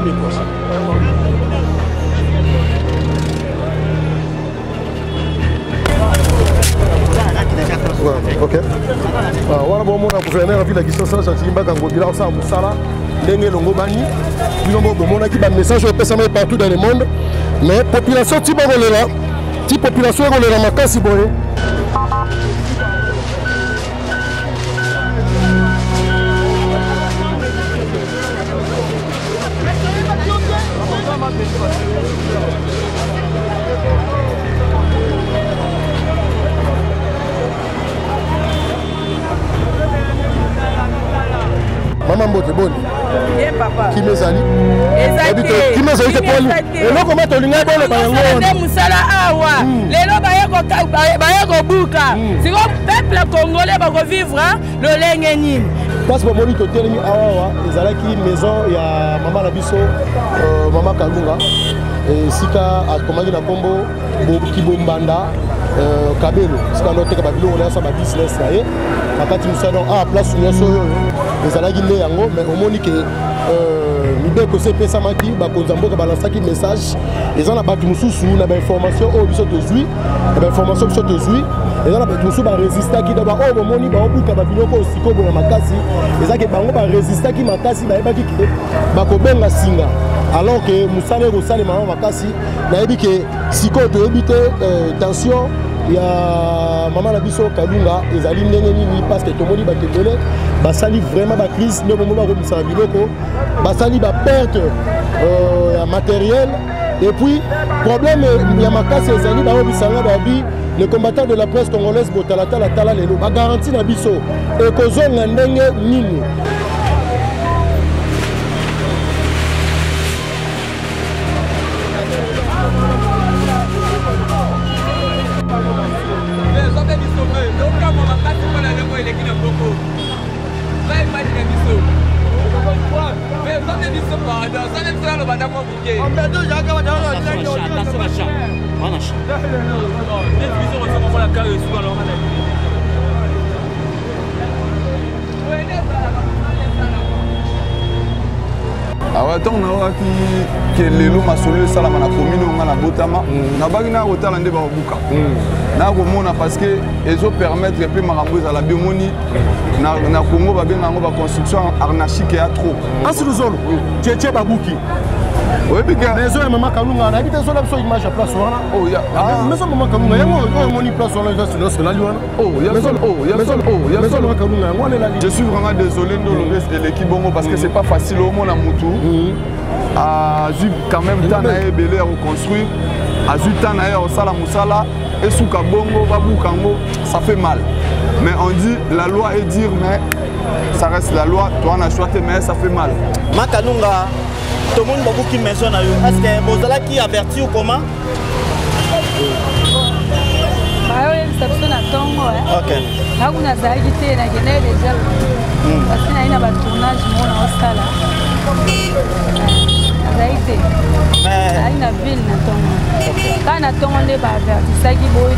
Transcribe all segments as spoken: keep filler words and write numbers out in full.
Ok. Voilà, bon, mon gouverneur a vu la distance, ça s'est dit, bah, quand il a ça, Moussala, Lengue Longo Bani, il a un message partout dans le monde. Mais la population, si on est là, si la population est là, ma casse, Maman Mbote bonne. Bien papa. Qui me sali? Exactement. Qui me sali pour lui? Et là comment tu l'as bon le bayango? Les musala awa. Les lo bayako bayako buka. C'est comme peuple congolais va revivre le lengeni. Parce que moi to telemi awa ezalaki maison ya maman na biso maman Kalunga et sika akomaki na kombo Kibombanda Kabelo. Sika no teka babilo on a ça ba business là et akati musala ah place nyoso yo. ezalaki nde yango mais omoni ke mibeko se epesamaki bakonzi ya mboka balansaki message eza na bato mosusu na bainformation oyo biso tozwi na bainformation biso tozwi eza na bato mosusu baresistaki daba oyo bomoni baobuka babiloko oyo sikoyo boya makasi ezake bango baresistaki makasi bayebaki ke bakobenga singa alors ke mosala ekosalema mama makasi nayebi ke sikoyo toyebi te tension ya maman na biso Kalunga ezali ndenge nini parce que tomoni bakebele basali vraiment ba crise nde bomo bakomisa biloko basali ba perte ya matériel et puis problème ya makasi ezali baobisanga babi les combattants de la presse congolaise botalatala tala lelo ba garantie na biso ekozonga ndenge nini. awa tant na ki ke lelo masolo sala mana commune nga na botama na baki na kotala nde ba buka na komona parce que ezo permettre pe makambo za la biomoni na na Congo ba benga ngo ba construction arnachique ya trop asiluzolo tchétché babuki. Oui, bien. Les hommes, maman Kalunga, on a dit que les image à place. Oh, ya. Mais ça, maman Kalunga, il y a mon place sur la sur la Lyon. Oh, il y a son. Oh, il y a son. Oh, il y a son. Kalunga, on est là. Je suis vraiment désolé de l'équipe Bongo parce que c'est pas facile au monde à Moutou. À Zub, quand même, tant à Belé à reconstruire. À Zub, tant à au Sala Moussala. Et Souka Bongo, Babou Kango, ça fait mal. Mais on dit la loi est dire, mais ça reste la loi. Toi, on a choisi, mais ça fait mal. Makalunga. Tout le monde a beaucoup de maisons. Est-ce que vous avez averti ou comment? Ok. Là où on a déjà parce qu'il y a un tournage mais il y a une ville quand on a tourné ça qui boit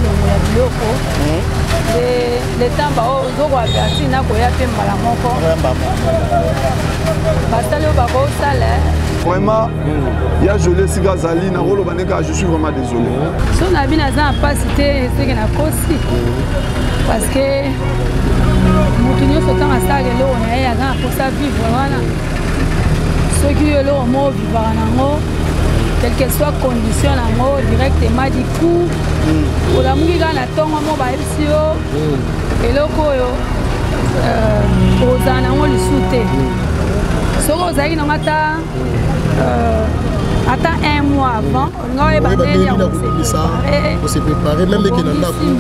le temps où on a averti n'a pas fait mal à mon corps parce que vraiment, il y a Jolé Sigazali, je suis vraiment désolé. Si on a bien pas cité, c'est qu'il a aussi. Parce que nous sommes temps à ça, on a pour ça vivre. Ceux qui sont là, on vivre quelle que soit la condition, directement du coup, pour la mouille dans la tombe, on va et le coyo, aux anneaux, le souté. Ce qu'on a dit, on a attends un mois avant, on a évalué, on s'est préparé, même dès qu'il en a plus.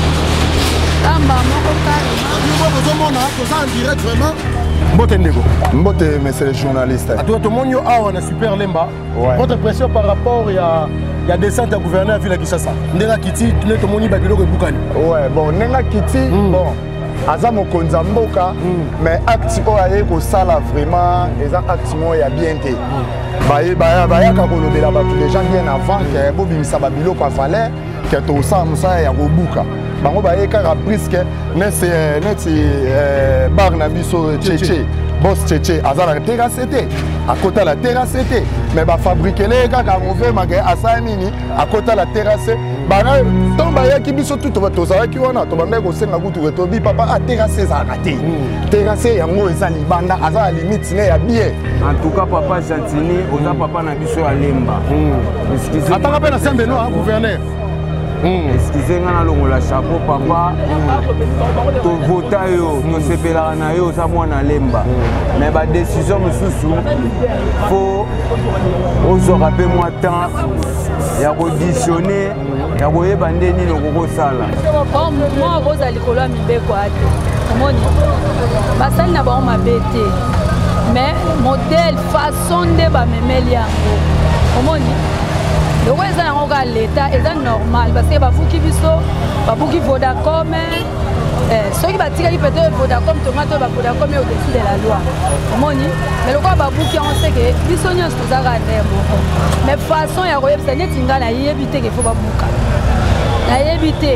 En direct vraiment. Mbote Ndego. Mbote, mais c'est les journalistes. À toi, tout le monde a un super lemba. Votre impression par rapport à la descente du gouverneur à Villa Kissassa. Nenga Kiti, tout le monde a dit que ouais, bon, Nenga Kiti, bon. Aza mokonza mboka mais acte oyo ko sala vraiment eza acte mo ya bien té baye baya baya ka kolobela ba les gens bien avant que bobimisa ba biloko afale que to sa musa ya kobuka bango baye ka risque mais c'est net bar na biso tchétché boss Tchétché azala terrasse té à côté la terrasse té mais ba fabriquer les gars comme on fait maga asa nini à côté la terrasse bana tomba ya ki biso tout to ça ki wana to bande ko senga kutu to bi papa a terrasse za raté terrasse yango eza libanda azala limite ne ya bien en tout cas papa Chantini oza papa na biso ya lemba excusez attends appel à Saint-Benoît gouverneur excusez-moi na longola chapeau papa to vota yo to sepelaka na yo oza mwana lemba mais ba décision mosusu faut ozwaka mpe mwa temps ya kodistionne ya koyeba nde nini okokosala mwa okozala likolo ya mibeko ate omoni basali na bango mabe te mais modèle façon nde bamemeli yango omoni loko eza yango ka leta eza normal parce que bafuki biso babuki Vodacom soki batikaki peut-être Vodacom tonga to bavodacom au-dessus de la loi omoni mais loko babuki yango seke biso nyonso tozaka nde moko mais façon ya koyebisa neti nga nayebi te ke fo babuka nayebi te.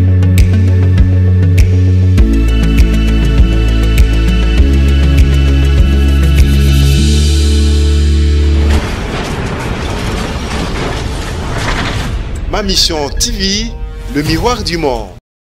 Ma Mission T V, le miroir du monde.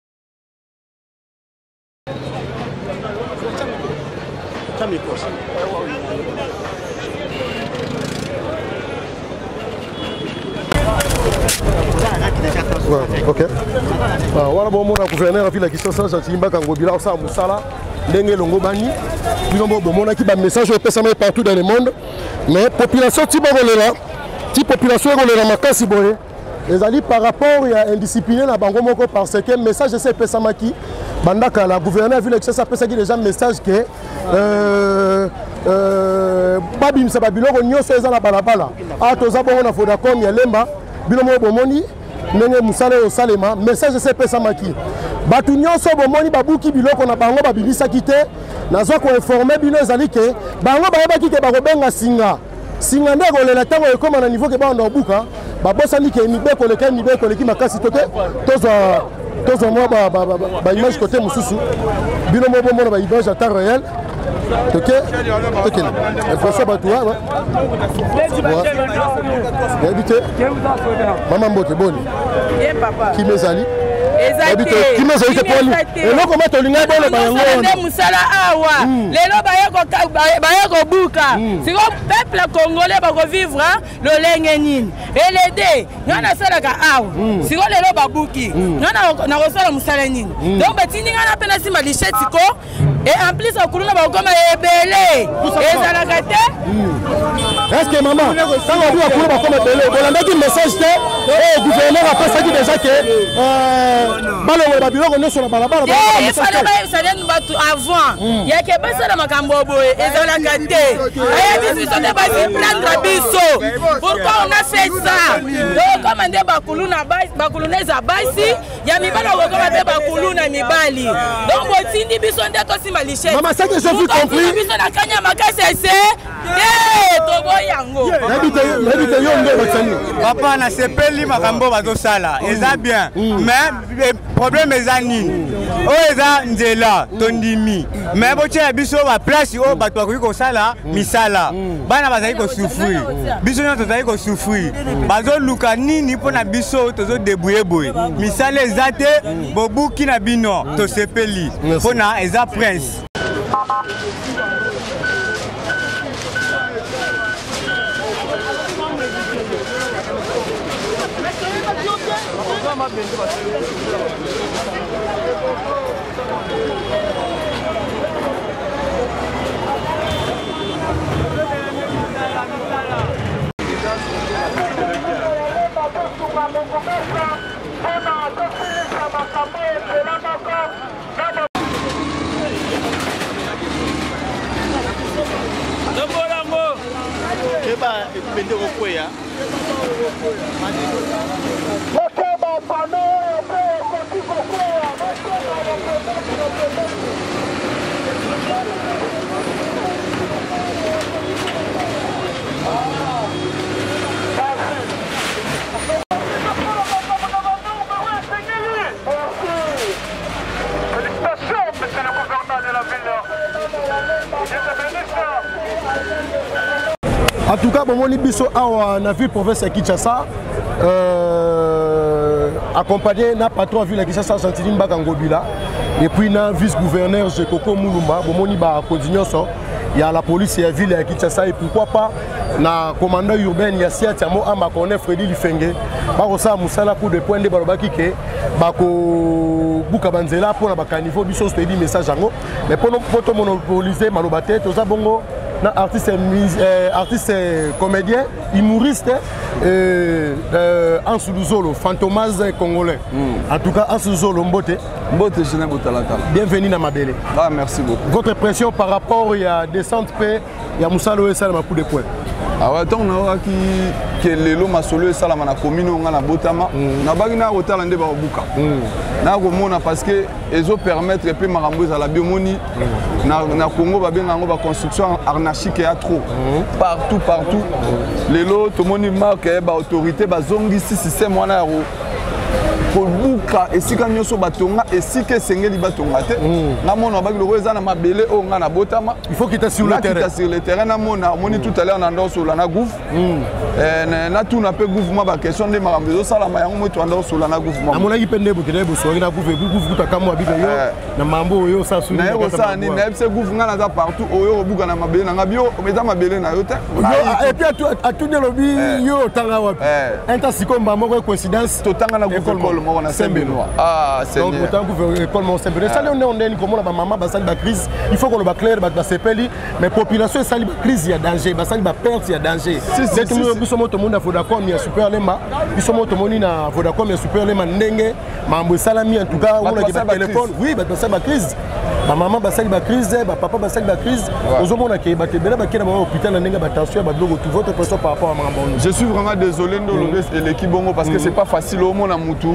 Ok. Voilà bon mon gouverneur a fait la question ça Chimba Kangobila ça Moussala ndenge longo bani bino bo mon qui ba message au pesame partout dans le monde mais population tibolela ti population ngolela makasi boye ezali par rapport à indiscipliné na bango moko parce que message c'est pesamaki bandaka la gouverneur vu que ça pesa qui déjà message que euh euh babim sa babiloko nyonso eza na balabala a toza bongo na Vodacom ya lemba bino mo bomoni ndenge musala yo salema message c'est pesamaki batu nyonso bomoni babuki biloko na bango babibisaki te nazwa ko informer bino ezali que bango bayebaki ke bakobenga singa singa nde kolela ntango ekoma na niveau ke baondo obuka babosani ke mibeko leka mibeko leki makasi tote tozwa tozwa mwa baimage kote mosusu bino mo bomona baimage à temps réel toke tokele françois batuwa nayebi te mama mbote boni kimi ezali kimi ezali te poni eloko ma tolingai boloba yango nde mosala awa lelo baye kobuka siko peuple congolais bakovivre lolenge nini elede nga nasalaka awa siko lelo babuki nga nakosala mosala nini donc batindi nga na mpe nasima lichette siko et en plus okuluna bakokoma ebele ezalaka te est-ce que maman ntango obi bakulu bakoma ebele bolandaki message te o gouverneur apesaki déjà ke balongole babiloko nyonso na balabala efale bayebisaneni bato avant yake basala makambo boye ezalaka te ayebi biso nde basiplendre biso pourquoi on a fait ça okoma nde bakulu na eza basi ya mibali okokoma mpe bakulu na mibali donc botindi biso nde tosima lichette maman ça que j'ai vu compris biso na kanya makasi ese te toboyango nayebi te yo nde basali papa na sepeli makambo bazosala eza bien mais problème eza nini oyo eza nzela tondimi mais botyela biso baplace oyo bato bakoki kosala misala bana bazali kosouffrir biso nyonso tozali kosouffrir bazoluka nini mpo na biso tozodebouye boye misala eza te bobuki na bino tosepeli mpo na eza prince. Félicitations, monsieur le gouverneur de la ville. En tout cas, bon, biso a na ville province à Kinshasa, euh, accompagné na patron ville à Kinshasa, Santini Mbakangobila, et puis na vice-gouverneur Jekoko Moulumba, bon, on va continuer ça. Il y a la police et la ville à Kinshasa et pourquoi pas na commandant urbain il y a Siatiamo Amba connaît Freddy Lifenge. Bako sa musala coup de point de balobaki ke bako buka banzela pour na bakanivo biso se dit message ango mais pour nous pour monopoliser malobate to za bongo na artiste euh, artiste comédien humoriste euh, euh, Ansou Zolo Fantomas congolais. Mm. En tout cas Ansou Zolo Mbote Mbote Jeune Botalata. Bienvenue dans Mabélé. Ah merci beaucoup. Votre impression par rapport à descente paix il y a Moussalo et Salama coup de poing. Ah ouais, tant on a qui que les lots masolo et Salama na commune on a la Botama na bagina hôtel ande ba buka. Na ko mona parce que ils ont permettre et puis marambouz à la biomoni na na Congo ba benga ba construction arnachique et trop partout partout les lots tout monde marque ba autorité ba zongi si système wana ro Buka et si quand so batonga et si que sengeli batonga te na mona ba le eza na mabele o nga na Botama il faut qu'il était sur le terrain sur le terrain na mona moni tout à l'heure na ndo so la na gouf eh na tout na pe gouvement ba question de marambezo sala ma yango moto ndo so la na gouvement na mona ipende bu kede bu so na gouf bu gouf kuta kamo abi yo na mambo yo sa sulu na yo sa ni na se gouf nga na za partout o yo buka na mabele na ngabio meza mabele na yo te et puis à tout de lobby yo tanga wapi enta sikomba moko coïncidence to tanga na gouf ah c'est donc autant que école mon Saint-Benoît ça on est comme la maman basali ba crise il faut qu'on le clair ba sepeli mais population sali ba crise il y a danger basali ba perte il y a danger c'est tout nous sommes tout le monde à Vodacom il y a super lema nous sommes tout le monde na Vodacom il y a super lema ndenge mambo salami en tout cas on a qui téléphone oui ba basali ba crise ba maman basali ba crise ba papa basali ba crise ozomona ke ba tebela ba kena ba hôpital na ndenge ba tension ba blogo tout votre pression par rapport à mambo je suis vraiment désolé de et l'équipe bongo parce que c'est pas facile au monde à Moutou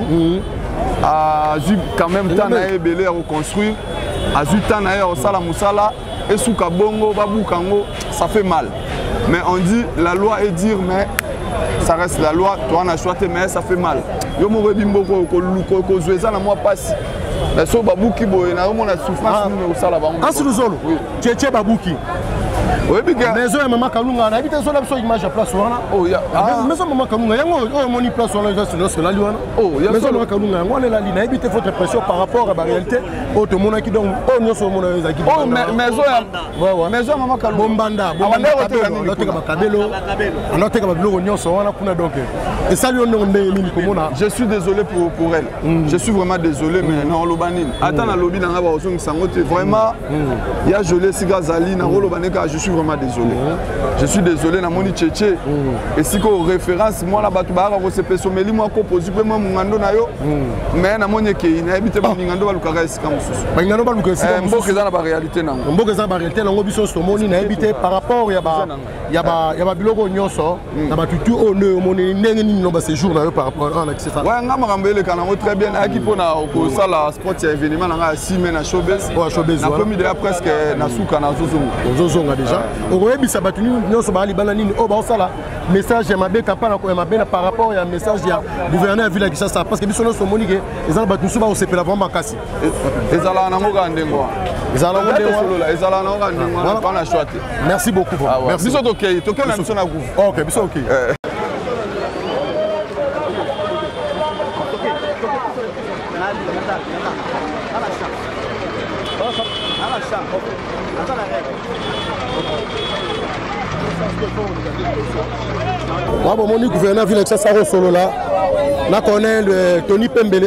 à quand même temps na ebele à reconstruire à temps na au sala musala et sous kabongo babukango ça fait mal mais on dit la loi est dire mais ça reste la loi toi on a choisi mais ça fait mal yo mo rebimbo ko ko ko zoeza na moi passe mais so babuki boye na mo na souffrance au sala bango Ansou Zolo tchétché babuki oui bien maison ya maman Kalunga na habite so la so image à place wana oh ya maison maman Kalunga yango oh moni place wana ça sur la wana oh ya maison maman Kalunga yango la li na habite votre pression par rapport à la réalité oh to mona ki donc oh nyoso mona za ki oh maison ya maison maman Kalunga bombanda bombanda loteka bakabelo loteka babilo nyoso wana kuna donc et ça lui on ndenge nini komona je suis désolé pour pour elle je suis vraiment désolé mais non lobanine attends na lobby na nga ba osong sangote vraiment il y a gelé sigazali na lobaneka je suis vraiment désolé. Je suis désolé na moni tchétché. Et si ko référence moi la batu ba ko se pesomeli moi ko posipe moi ngando na yo. Mais na moni ke ina habite ba ngando ba lukaka esika mususu. Ba ngando ba lukaka esika mususu. Mboka za na ba réalité nango. Mboka za ba réalité nango biso so moni na habite par rapport ya ba ya ba ya ba biloko nyonso na ba tutu o ne moni ndenge ni no ba séjour na yo par rapport à l'accès ça. Ouais nga marambele kana ngo très bien aki pona ko sala sport ya événement na six mais na showbiz. Oh showbiz. Na premier déjà presque na suka na zozo. Zozo nga déjà. Oyebisa batuni nyonso bali bana nini o ba sala message ya mabe kapana ko ya mabe par rapport ya message ya gouverneur ville qui ça parce que biso no so monique ezala batu so ba o sepela vraiment makasi ezala na ngoka ndengo ezala ndengo ezala na ngoka ndengo pas na choix. Merci beaucoup merci biso to kei to kei na biso na gouf OK biso OK Wabo moni gouverneur ville ça ça solo là. Là connaît le Tony Pembele.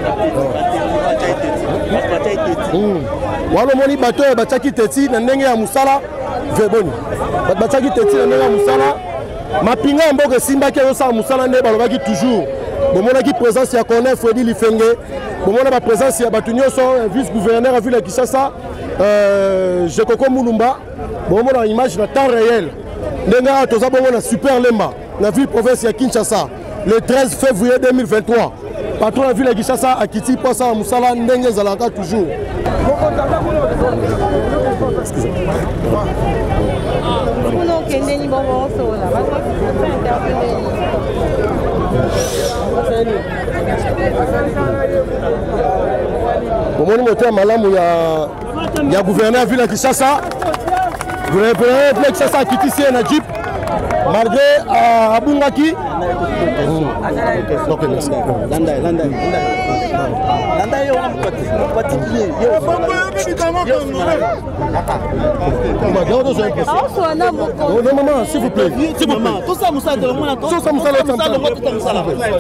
Wabo moni bato bataki teti na ndenge ya musala veboni. Bataki teti na ndenge ya musala. Mapinga mboka simba ke osa musala nde balobaki toujours. Bomona ki présence ya connaît Freddy Lifenge. Bomona ba présence ya bato nyonso vice gouverneur à ville Kinshasa euh Jekoko Moulumba. Bomona image na temps réel. Ndenga toza bongo na super lemba na ville province ya Kinshasa le treize février deux mille vingt-trois patron la ville ya Kinshasa a quitté pour ça musala ndenge zalaka toujours bomoni moteur malamu ya ya gouverneur ville ya Kinshasa gouverneur ville ya Kinshasa a quitté ici na jeep malgré abungaki. Ok, merci. Landa, landa, landa. Landa yo na mukati. Mukati bien. Yo. Non, maman, s'il vous plaît. S'il vous plaît. Tout ça, Moussa, de moi, tout ça, Moussa, tout ça, Moussa.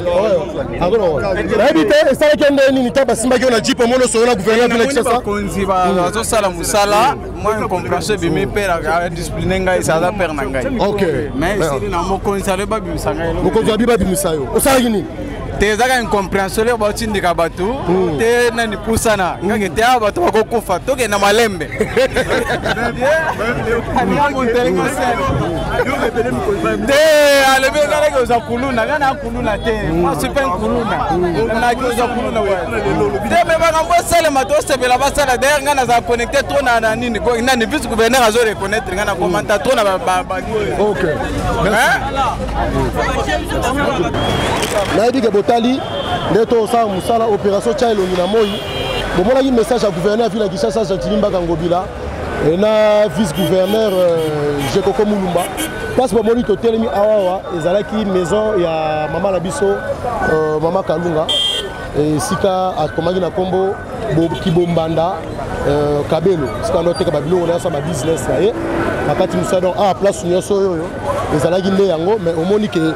Habité, et ça, il y a une unité, parce que on a dit pour moi, le soir, le gouverneur de l'excès. Tout ça, la Moussala, moi, je comprends que je père a discipliné, ça va perdre. Ok. Mais si on a conseillé, pas bien ça. Vous conseillez pas bien ça. Au Saragini. T'es une compréhension là bas tindi kabatu t'es nani pusana ngake t'es à batu bako kufa toke na malembe t'es ale be ngale ko za kuluna ngana kuluna t'es moi c'est pas kuluna na ko za kuluna ouais t'es me ba ngambo sale mato se bela ba sala derrière ngana za connecter trop na nini ko nani vice gouverneur azo reconnaître ngana commenter trop na ba ba OK merci na Tali, neto sa musala opération Tchailo na moi. Bon moi un message à gouverneur ville qui cherche à Tilimba Kangobila et na vice gouverneur Jekoko Mulumba. Parce que moni to telemi awa ezalaki maison ya mama Labiso mama Kalunga et sika akomaki na kombo Kibombanda Kabelo. Sika no teka babilo on a sa business na ye. Makati musala a place nyoso yo ezalaki nde yango mais omoni que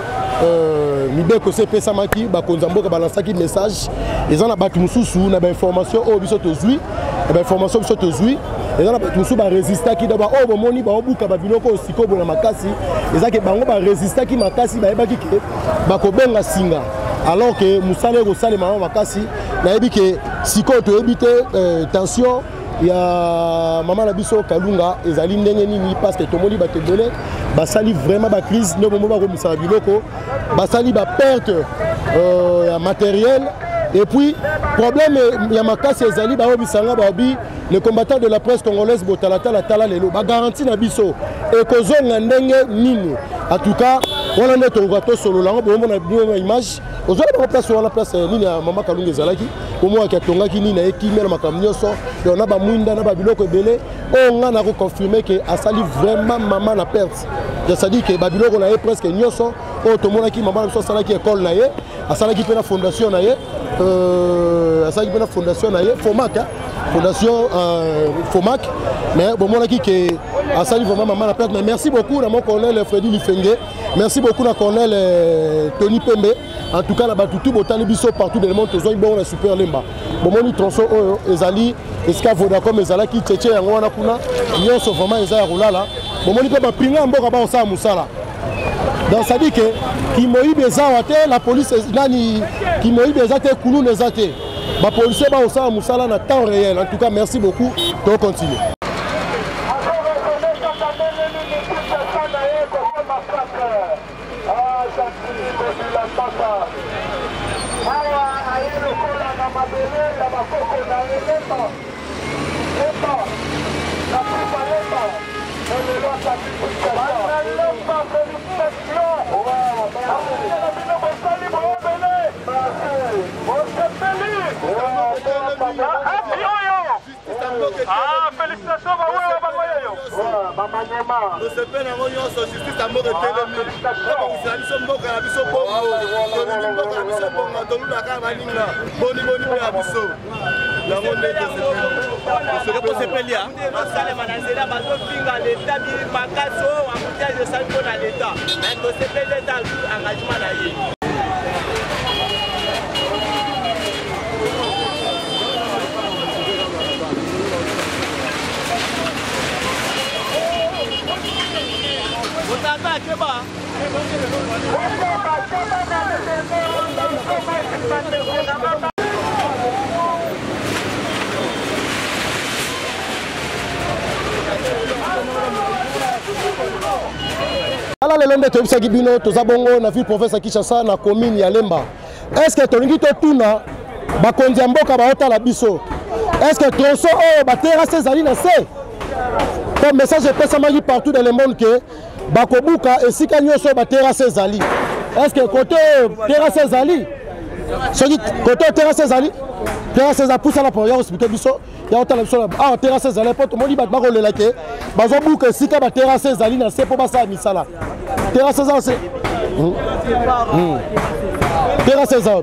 Mibeko C P Samaki, Bakonzambo, Balansaki message. Ils ont la Batumusu, na information au biso tozui, na information biso tozui. Ils ont la Batumusu ba résister qui d'abord oh bomoni ba obuka ba biloko siko bona makasi. Ils ont que bango ba résister qui makasi ba ebaki ke ba ko benga singa. Alors que musale ko sale mama makasi na ebi ke siko to ebite tension. Il y a maman Labiso Kalunga ezali ndenge nini parce que tomoni ba tebele basali vraiment ba crise no moment ba komisa biloko basali ba perte euh matériel et puis problème il y a makasi ezali ba obisanga ba obi les combattants de la presse congolaise botalata la tala lelo ba garantie na biso et kozonga ndenge nini en tout cas on a notre bateau solo là on a une image aux autres place sur la place nini ya maman Kalunga ezalaki comment ka tongaki nini na ekimela makamnyoso on a ba mwinda na ba biloko ebele on a confirmé que asali vraiment maman la perte ça dit que ba biloko na presque nyoso o to monaki maman so sala ki école na ye asala ki pena fondation na ye euh asala ki pena fondation na ye Fomac fondation euh Fomac mais bon monaki que asali vraiment maman la perte mais merci beaucoup na mon colonel Freddy Lifenge merci beaucoup na colonel Tony Pembe en tout cas la batutu botali biso partout dans le monde tozo bon na super lemba bon moni tronçon oyo ezali eska Vodacom ezala ki tchétché yango wana kuna nyonso vraiment ezala rolala bon moni pe ba pinga mboka ba osala musala donc ça dit que qui moyi bezaa te la police nani qui moyi bezaa te kulu nezate ba policier ba osala musala na temps réel en tout cas merci beaucoup to continue. Ah, félicitations, bah ouais, bah ouais, yo. Bah Manyema. Nous se fait la réunion sur justice à mort de télémi. Nous sommes donc à Bisso Bongo. Nous sommes donc à Bisso Bongo. Nous sommes à Kamalina. Boni Boni à Bisso. La monnaie de ce c'est que c'est Pélia. Nous sommes manazela bazo pinga l'état di makaso embouteillage de salvo dans l'état. Mais que c'est l'état engagement na yé. ala lelo nde toyebisaki bino toza bongo na ville province ya Kinshasa na commune ya Lemba. Est-ce que tolingi totuna bakonzi ya mboka baotala biso est-ce que tronçon oyo baterrasse ezali na se comme message epesamaki partout dans le monde que bakobuka esika nyonso baterrasse ezali est-ce que côté terrasse ezali soki côté terrasse ezali terrasse ezali pusala po ya hospital biso ya otala biso ah terrasse ezali po tomoni bato bakolela ke bazobuka esika baterrasse ezali na se po basala misala Terra César c'est Terra César.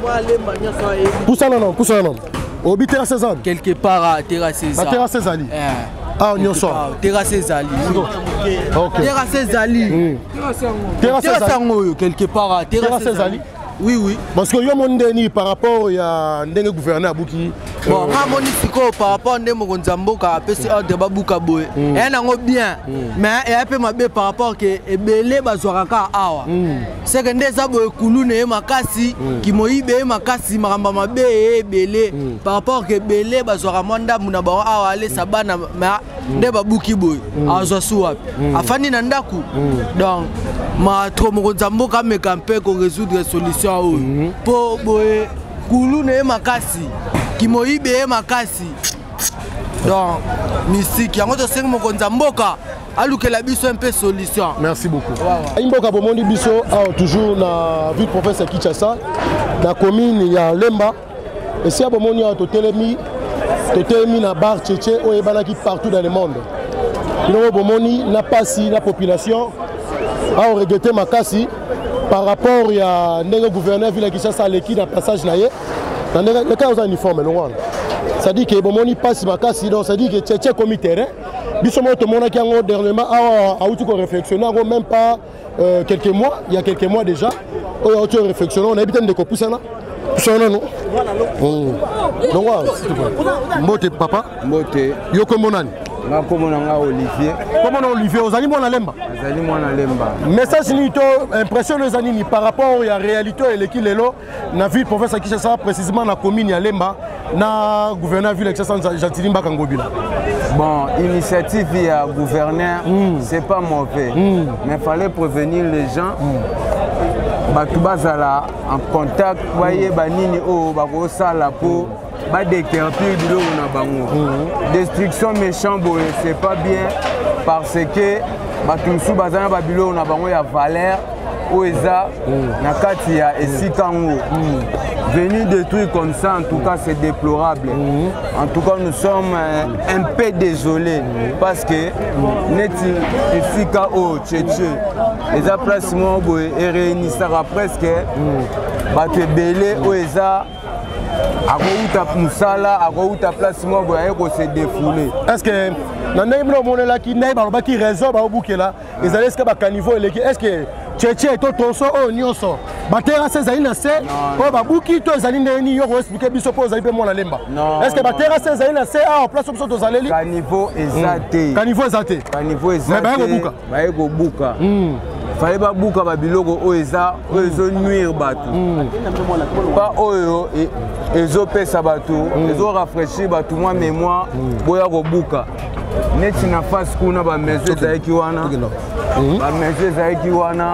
Poussa non non, poussa non. Obi Terra César. Quelque part à Terra César. Terra César. Ah, on y sort. Terra César. Ok. Terra César. Terra César. Quelque part à Terra César. Oui, oui. Parce que yo mon deni par rapport à ndenge gouverneur Abuki. Bon, nga moni siko par rapport ndenge mokonza mboka apesi ordre babuka boye. Et nango bien. Mais et peu mabe par rapport que ebele bazwaka awa. C'est que ndeza boye kulune makasi ki moyibe makasi maramba mabe ebele par rapport que ebele bazwaka mwanda muna ba awa ale sabana nde babuki boye. Azwa suwapi. Afani na ndaku. Donc ma trop mokonza mboka me camper ko résoudre solution po boye kulune makasi kimoyibe makasi donc mystique yango to sengo mokonza mboka alukela biso un peu solution. Merci beaucoup. Imboka bomondi biso a toujours na ville province Kinshasa na commune ya Lemba et si abomondi a totelemi totelemi na bar tchétché o ebanaki partout dans le monde. Ino bomondi na pasi la population a regretté makasi par rapport à le gouverneur ville Kinshasa leki na passage na ye dans le cas aux uniformes non ça dit que bon moni passe makasi donc ça dit que tchétché comme terrain biso mo to mona ki ngo dernièrement a outi ko réflexionner même pas euh, quelques mois il y a quelques mois déjà on a outi réflexionner on a habité de ko pousser là pousser non non donc mbote papa mbote yo ko monani nga komona nga Olivier. Comment Olivier ozali mwana lemba? Ozali mwana lemba. Message ni to impression les anini par rapport à réalité et l'équipe lelo na ville province Kinshasa précisément na commune ya Lemba na gouverneur ville Kinshasa Jantilimba Kangobila. Bon, initiative ya gouverneur mm. c'est pas mauvais mm. mais fallait prévenir les gens. Mm. Batu bazala en contact voyez banini o bako sala po ba décarpir du lot na bango. Destruction méchant boye c'est pas bien parce que batumsu bazana ba bilo na bango ya valeur oeza na kati ya esikango. Venir détruire comme ça en tout cas c'est déplorable. En tout cas nous sommes un peu désolés parce que neti esika o tchétché les emplacements boye et réunissera presque bato belé oeza akouta musala akouta place moko ya ko se défouler. Est-ce que na ndenge no monela ki nay ba ba ki réseau ba obukela ezali est-ce que ba caniveau eleki est-ce que tchétché to tonso o nyonso ba terra sezali na se o ba buki to ezali ndeni yo ko expliquer biso po ezali pe mona lemba est-ce que ba terra sezali na se a en place biso to zaleli caniveau ezate caniveau ezate caniveau ezate ba ko buka ba ko buka fallait ba buka ba biloko o eza o ezo nuire bato pas oyo ezo pesa bato ezo rafraîchir bato moi mémoire boya ko buka neti na face kuna ba maison ezaki wana ba maison ezaki wana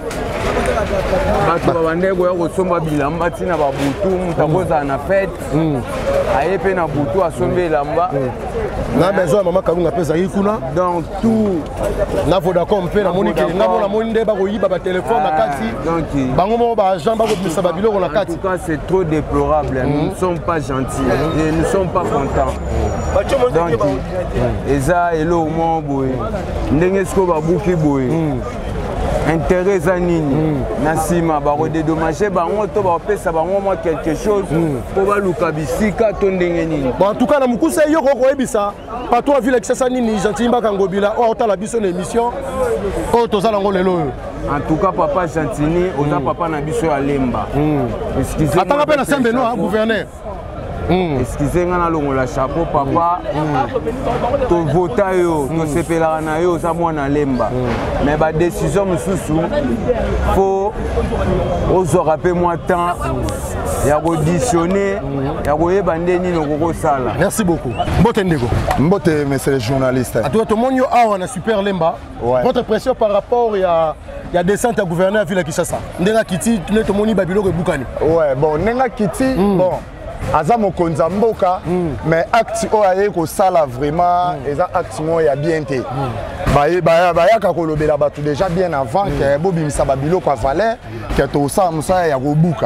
bato babande boya ko somba bilamba tina ba butu mutakoza na fête ayepe na butu asombe bilamba na besoin maman Kalunga pesa kuna donc tout na Vodacom pe na moni ke na mona moni nde ba ko yiba ba téléphone na kati donc bango mo ba agent ba ko misa ba biloko na kati. En tout cas c'est trop déplorable. Nous ne sommes pas gentils et nous ne sommes pas contents. Donc eza elo mo boy ndenge sko ba buki boy intérêt za nini na sima ba redédommager bango to ba pesa bango moi quelque chose pour ba luka bisika to ndenge nini. Bon en tout cas na mukuse yo ko koyebisa pato a ville Kinshasa nini Jantilimba Kangobila o ta la biso na émission o to za lango lelo. En tout cas papa Jantini oza papa na biso ya Lemba. Excusez-moi. Attends appel na Sembeno gouverneur. Mm. Excusez-moi na longola chapeau papa mm. to vota yo mm. to sepelaka na yo za mwana Lemba mm. mais ba décision mususu faut ozora pe moi temps ya auditionner ya koyeba ndeni noko sala. Merci beaucoup. Mbote ndeko. Mbote monsieur le journaliste. A toi tout le monde awa na super Lemba. Ouais. Votre impression par rapport ya ya descente à gouverneur ville Kinshasa. Ndenga kiti tout le monde babilo ke bukani. Ouais bon ndenga kiti mm. bon aza mokonza mboka mm. mais acte oyo ko sala vraiment mm. eza acte mo ya bien té mm. ba ba ba ya ka kolobela batu déjà bien avant mm. que bobimisa ba biloko valeur que to sa musa ya kobuka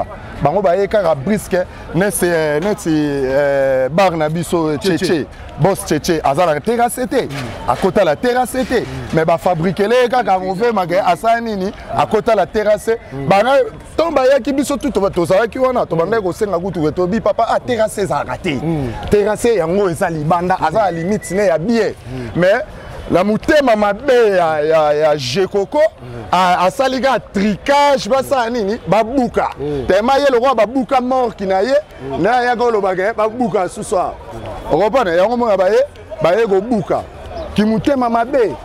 bango baye kaka briske neti neti bar na biso Tchétché boss Tchétché azala terrasse te à côté la terrasse te mais ba fabriquer les kaka on veut magaye asa nini à côté la terrasse bana tomba ya ki biso tout to ça ki wana to bande ko senga kutu to bi papa a terrasse za raté terrasse yango eza libanda azala limite ne ya bien mais la mutema mabe ya ya ya Jekoko a saliga tricage basa nini babuka tema ye le roi babuka mort kinaye na ya golo bagaye babuka ce soir on comprend ya ngomo baye baye go buka ki mutema mabe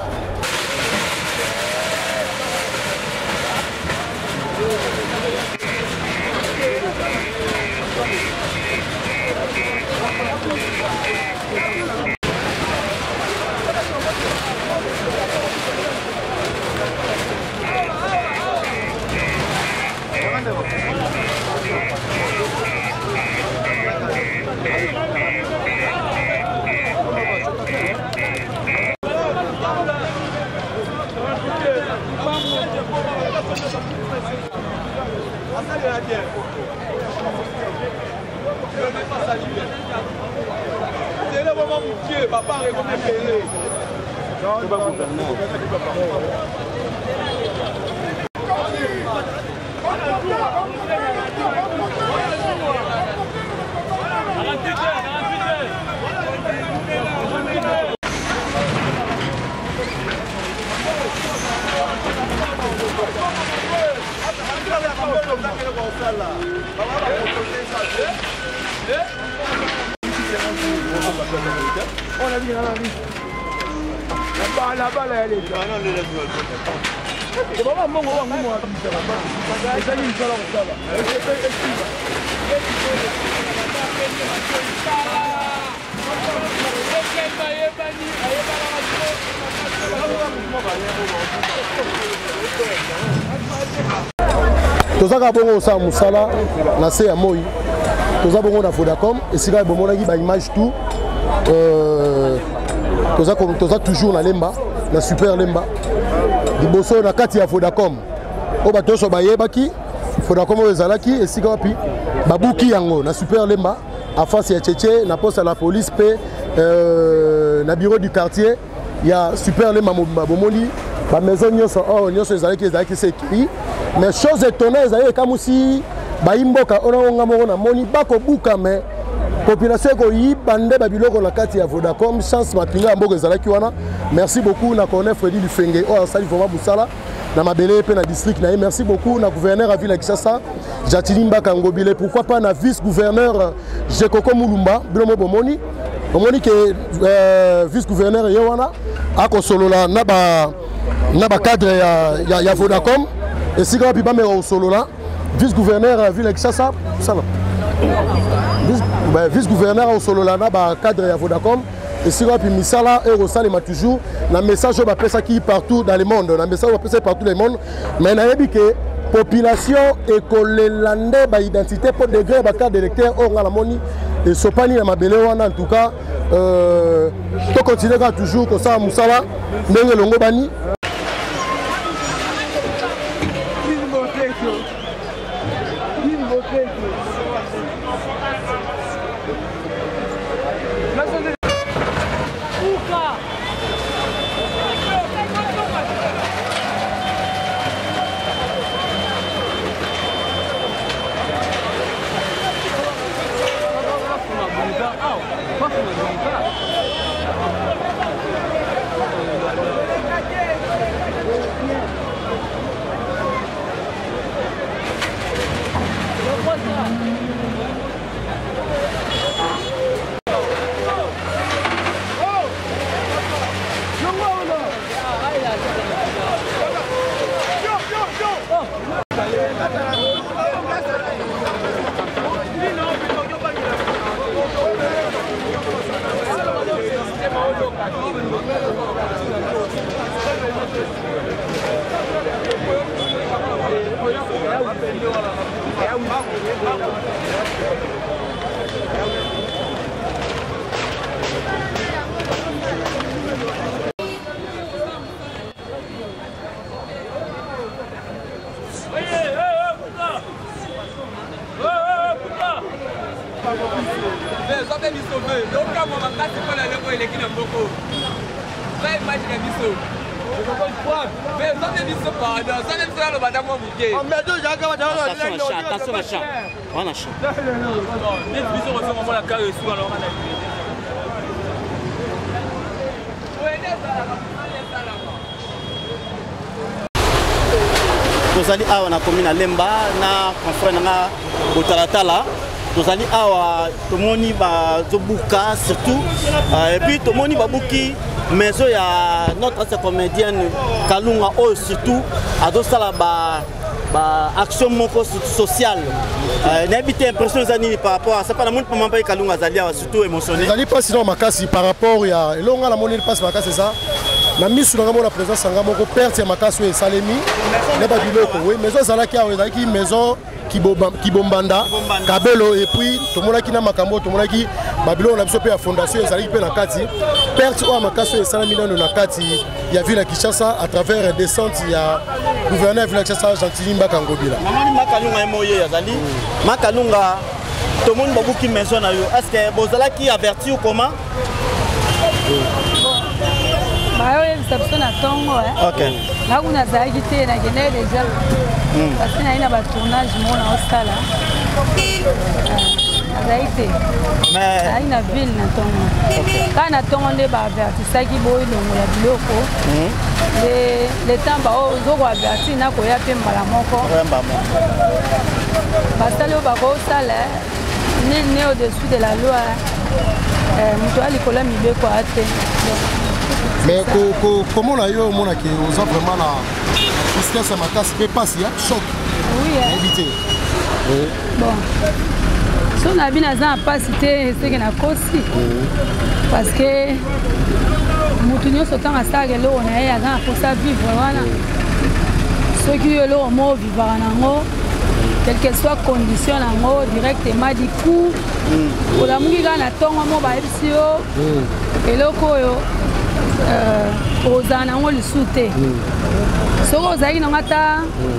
tozaka bongo sa musala na se ya moi toza bongo na Vodacom esika bomonaki ba image tout euh toza comme toza toujours na lemba na super lemba liboso na kati ya Vodacom o bato so bayebaki Vodacom ezalaki esika wapi babuki yango na super lemba en face ya Tchétché na poste à la police pe euh na bureau du quartier ya super lemba bomoni ba maison nyonso oh nyonso ezalaki ezalaki sekiri mais chose étonnante ezalaki comme si baimboka ononga moko na moni bako buka mais population ko yibande babiloko na kati ya Vodacom chance mapinga mboka ezalaki wana merci beaucoup na connaît Freddy Lufenge o asali vraiment busala na mabele pe na district na merci beaucoup na gouverneur à ville Kinshasa Jatilimba Kangobile pourquoi pas na vice gouverneur Jekoko Mulumba bilomo bomoni bomoni que euh, vice gouverneur yowana ako solola na ba na ba cadre ya ya, ya Vodacom et si grand pipa au solo là vice gouverneur à ville Kinshasa ça vice ben, vice gouverneur au solo là na ba cadre ya Vodacom et si grand pi misala et rosalema toujours na message ba pesa qui partout dans le monde na message ba pesa partout dans le monde mais na yebi que population ekolelande ba identité pour degré ba carte d'électeur on la moni et sopani na mabele wana en tout cas euh to continuer toujours comme ça musala ndenge longo bani fait du sauvé. Donc, quand mon maman s'est fait la lèvre, il est qui n'a beaucoup. Là, imagine la biseau. Mais ça, c'est du sauvé, pardon. Ça, c'est ça, le madame m'a bouqué. Attention, à chat. On a chat. Les bisous, on fait vraiment la carrière sous alors. tozali awa na commune na Lemba na confrère na Botalatala tozali awa tomoni bazobuka surtout et puis tomoni babuki maison ya notre comédienne Kalunga oyo surtout adosala ba ba action moko sociale n'habite impression zani par rapport à ça pas la monde pas pas Kalunga zali surtout émotionnel zali pas sinon makasi par rapport ya elonga la monnaie passe makasi c'est ça na misu na la présence nga moko perte ya makasi e salemi ne ba biloko oui maison zalaki awa zalaki maison qui bombanda kabelo et puis tout monde qui na makambo tout monde qui babilo na biso pe ya fondation ezali pe na kati perte o makasi e salemi na na kati ya ville ya Kinshasa à travers descente ya gouverneur ville ya Kinshasa Gentil Mbaka Ngobila mamani makalunga emoye yazali makalunga tout monde babuki maison na yo est-ce que bozalaki averti ou comment Bah oui, ça peut être tongo. Ok. Là où on a zagité, on a gagné déjà. Parce qu'il y a un tournage, mon hostel là. Zagité. Mais. Il y a une ville na tongo. Quand on a tongo, on est bas averti. Ça qui boit le mot la biloko. Les les temps bah oh, on doit avertir. Na koya pe mbala moko. Parce que le bago hostel ni né au-dessus de la loi. Mutual l'école mi quoi atte. Mais comment on a eu au monde qui nous a vraiment la tristesse à ma casse peut passer, choc. Oui. Éviter. Bon. Si on a bien à pas citer ce qu'on a aussi. Parce que Moutounio sautant à ça, on a pour ça vivre. Voilà. Ceux qui ont l'eau, mot vivre en haut. Quelle que soit condition en haut, directement du coup. Pour la mouille, on a ton mot, bah, et l'eau. Ozana ngo lisute soko ozali na ngata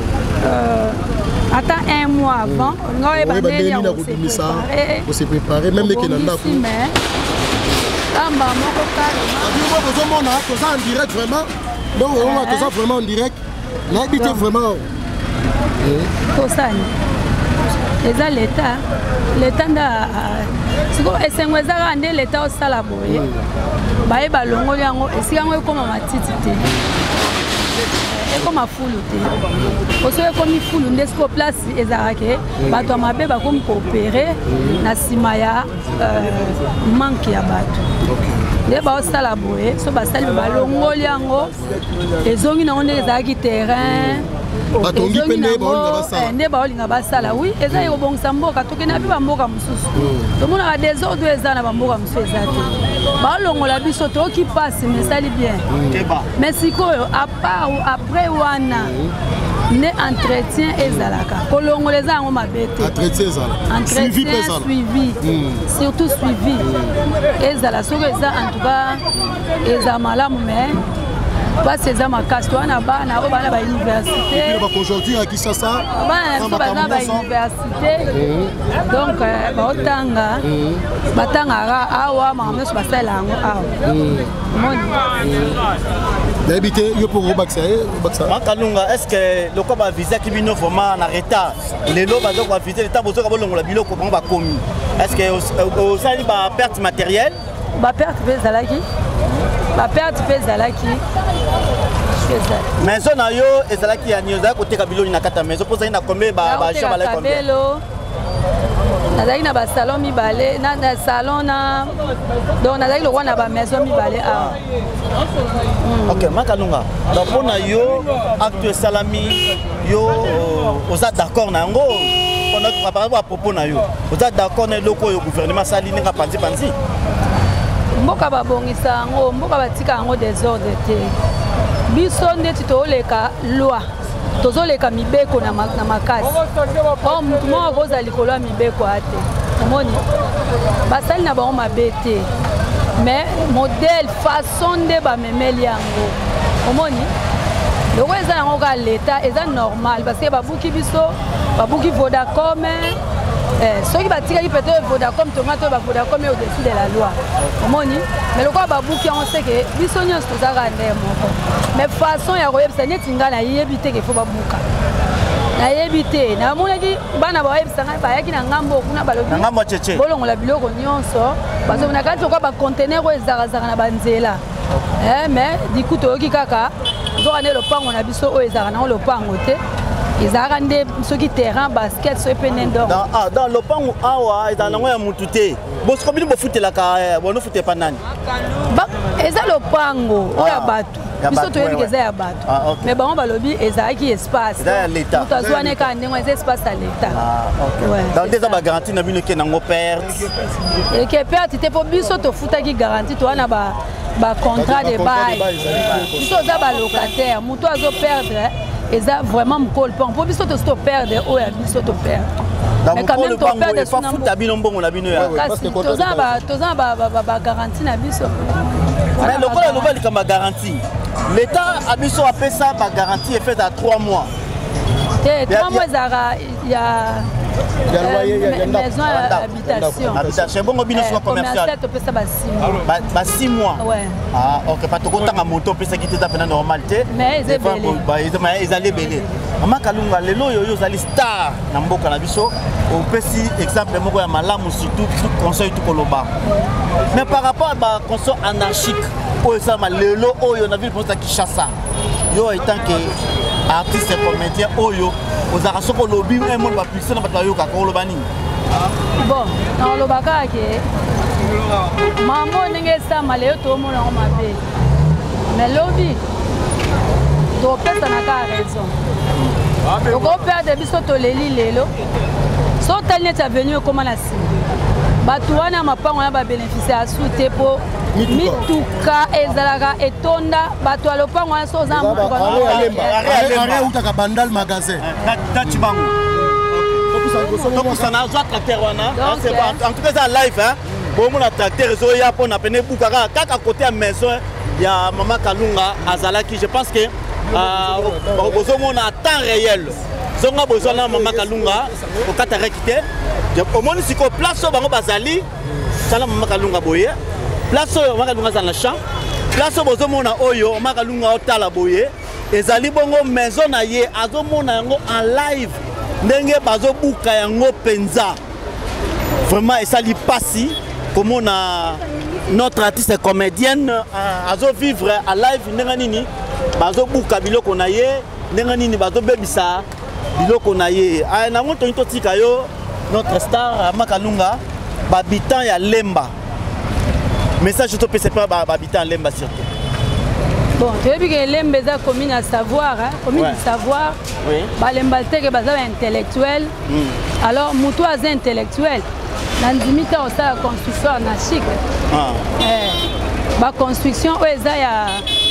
ata un mois avant ngawe bandeli ya ko se préparer même que na ndako amba moko kala abimo bozomona toza en direct vraiment donc on va toza vraiment en direct na habité vraiment tosani eza l'état l'état nda siko esengo ezaka nde l'état osala boye baye balongoli yango esika yango ekoma matiti te ekoma fulu te oso ekomi fulu nde siko place ezalaki bato ya mabe bakomi koopere na nsima ya manke ya bato nde baosala boye so basali balongoli yango ezongi nango nde ezalaki terrain nde baolinga basala wi eza ekobongisa mboka tokende api bamboka mosusu tomonaka desordre eza na bamboka mosusu eza te baolongola biso toyoki pasi mesali bien mais sikoyo après wana nde entretien ezalaka kolongola eza yango mabe te entretien suivi surtout suivi ezala soki eza en tout cas eza malamu mais basi eza makasi towana bana oyo bana bauniversité bana biso baza bauniversité donc baotanga batangaka awa makambo nyonso basalela yango awa moni nayebi te yo mpo kobakisa ye makalunga est ce que loko bavisaki bino vraiment na retard lelo baza kobavise leta bozoka bolongola biloko bango bakomi est ce que osali baperte matérielle baperte mpe ezalaki baperte mpe ezalaki maison na yo ezalaki ya nio ezalaki koteka biloni na kati ya maison mpo ozali na combien baja balaki combien nazalaki na basalon mibale na salon na donc nazalaki lokwa na bamaison mibale awa ok makalunga donc mpo na yo acte esalami yo oza d'accord na yango par rapport à propos na yo oza d'accord na eloko oyo gouvernement asali ndenge apanzi-panzi mboka babongisa yango mboka batika yango desordre te biso ndeti tooleka loi tozoleka mibeko na makasi o mutu moko akozala likolo ya mibeko ate omoni basali na bango mabe te mais modèle façon nde bamemeli yango omoni loko eza yango ka leta eza normal parce que babuki biso babuki vodacom soki batikaki peut-être Vodacom tonga to ba Vodacom au-dessus de la loi omoni mais lokwa babuki on sait que biso nyonso tozaka nde moko mais façon ya koyebisa neti nga na yebi te ke fo babuka nayebi te namonaki bana bayebisanga bayaki na ngambo kuna balobi bolongola biloko nyonso bazomona kati lokwa bacontener oyo ezalazaka na banzela mais diku toyoki kaka zoka nde lopango na biso oyo ezalaka nango lopango te ezalaka nde soki terrain basket so epe nde ndongo dans lopango awa ezala nango ya mutu te bosiko bino bofutelaka bonofutela nani eza lopango oyo ya bato biso toyebi ke eza ya bato mais bango balobi ezalaki espace moto azwa ne kaka ndenge eza espace ya leta nde eza bagarantie na bino eke nango perte eke perte te mpo biso tofutaki garantie toza na bacontrat de bail biso oza balocataire moto azoperdre eza vraiment mokolo mpo mpo biso tosi toperdre oyo ya biso toperdre mais quand même toperdre futa bino mbongo na bino kasi toza na bagarantie na biso mais lokola eloba likamba garantie l'état a biso apesa bagarantie efaite à trois mois te trois mois ezalaka ya maison habitation habitation bongo bino soit commercial topesa ba six mois ba six mois ah ok pas tokotanga moto opesaki te eza pena normal te mais ezali ebele mama Kalunga lelo oyo oyo ozali star na mboka na biso opesi exemple moko ya malamu surtout conseil tukoloba mais par rapport à ba conseil anarchique oyo esalama lelo oyo na ville province ya Kinshasa yo étant que artiste comédien oyo ozalaka soki olobi emoni bapuissant na bato bayokaka oloba nini bon naolobaka ke mambo ndenge esama leyo toomonango mabe mais lobi topesanaka raison tokoperde biso toleli lelo so otali neti avenu ekóma na nsima bato wana mapango wana babénéficie asu te mpo mituka ezalaka etonda bato ya lopango wana so oza utaka bandal magasin tati bango tokosana azwa tracteur wana en tout cas eza live bomona tracteur ezoya mpona pene bukaka kaka côté ya maison ya mama Kalunga azalaki je pense que bozomona à temps réel zonga bozwa na mama Kalunga okata reki te omoni sikoyo place oyo bango bazali sala mama Kalunga boye place oyo mama Kalunga azala na champ place oyo bozomona oyo mama Kalunga otala boye ezali bongo maison na ye azomona yango en live ndenge bazobuka yango mpenza vraiment esali pasi komona notre artiste comédienne azovivre à live ndenge nini bazobuka biloko na ye ndenge nini bazobebisa biloko na ye nango toni totika yo notre star mama Kalunga bahabitant ya Lemba message topesa mpe bahabitant ya Lemba surtout bon toyebi ke Lemba eza commune ya savoir commune du savoir balemba teke baza baintellectuel alors moto aza intellectuel na ndimi ta osala construction anarchique baconstruction oyo eza ya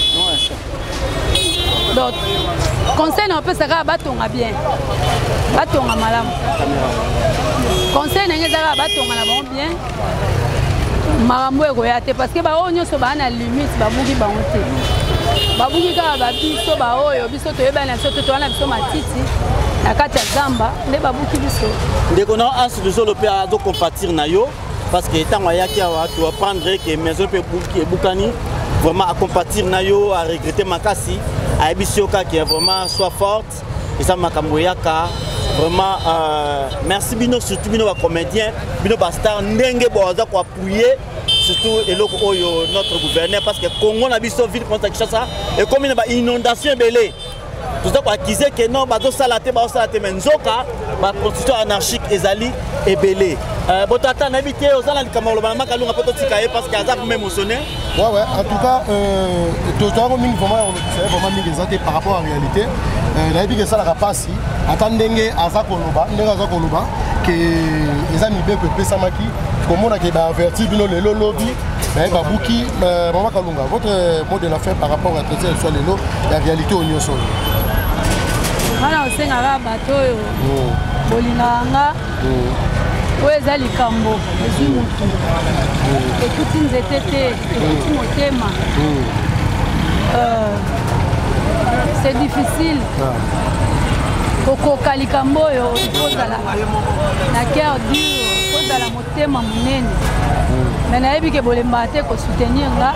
donc conseil na opesaka batonga bien batonga malamu conseil ndenge ezaka batonga na bango bien makambo ekoya te parce que baoyo nyonso baa na limite babuki bango te babuki kaka babiso baoyo biso toyebani na biso to towana biso matiti na kati ya zamba nde babuki biso ndeko na asi lizolo mpe azocompatir na yo parce que ntango ayaki awa toaprendre ke maison mpe ebukani vraiment à compatir na yo à regretter makasi à ebisyoka qui est vraiment soit forte et ça makambo yaka vraiment euh, merci bino surtout bino ba comédien bino ba star ndenge boza ko appuyer surtout eloko oyo notre gouverneur parce que Congo na biso ville comme Kinshasa et comme une inondation belé tout ça pour accuser que non bazo salate bazo salate menzoka ba constitution anarchique ezali ebelé euh botata na bité ozala likamalo ba Kalunga poto tikaye parce que azap même émotionné ouais ouais en tout cas euh tozo mingi vraiment on sait vraiment mingi exacté par rapport à la réalité euh na bité ça la rapasi atandenge azako loba ndenge azako loba que les amis be pesa maki comme on a qui ba averti bino lelo lobby mais babuki Mama Kalunga votre mot de la fin par rapport à traiter soit lelo la réalité au nyonso wana osengaka bato oyo bolingaka oyo eza likambo ezwi motu ekuti nzete te ekuti motema c'est difficile kokoka likambo oyo kozala na cœur dur kozala motema monene me nayebi ke bolembaka te kosoutenir nga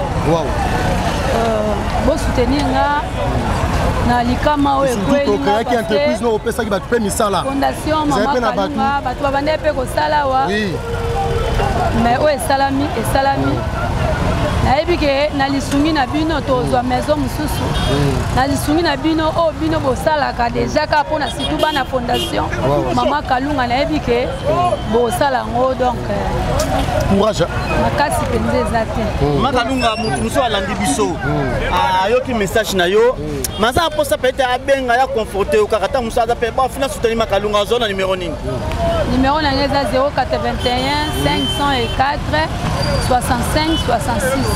bosoutenir nga na likama oyo ekwelingaki entreprise no opesaki bato mpe misala fondation mama kalunga bato babande mpe kosala awa me oyo esalami esalami nayebi ke na lisungi na bino tozwa maison mosusu na lisungi na bino oyo bino bosalaka deja kaka mpona surtout bana fondation mama kalunga nayebi ke bosala yango donc courage makasi mpenza eza te mama kalunga motu mosusu alandi biso ayoki message na yo maza mposa peut-être abenga ya conforte yo kaka ta mosusu aza mpe bafina soutenir makalunga azo na numero nini numéro na nga eza zéro quatre-vingt-un cinq cent quatre soixante-cinq soixante-six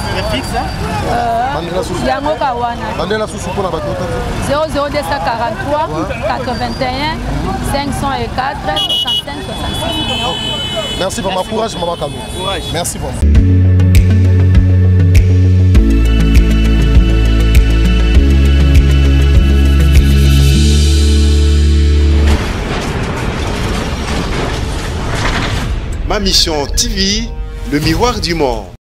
yango ka wana bandela susu mpona bato zéro zéro deux cent quarante-trois quatre-vingt-un cinq cent quatre soixante-cinq soixante-six. Merci pour ma courage maman Kalunga. Merci vraiment. Ma mission T V, le miroir du monde.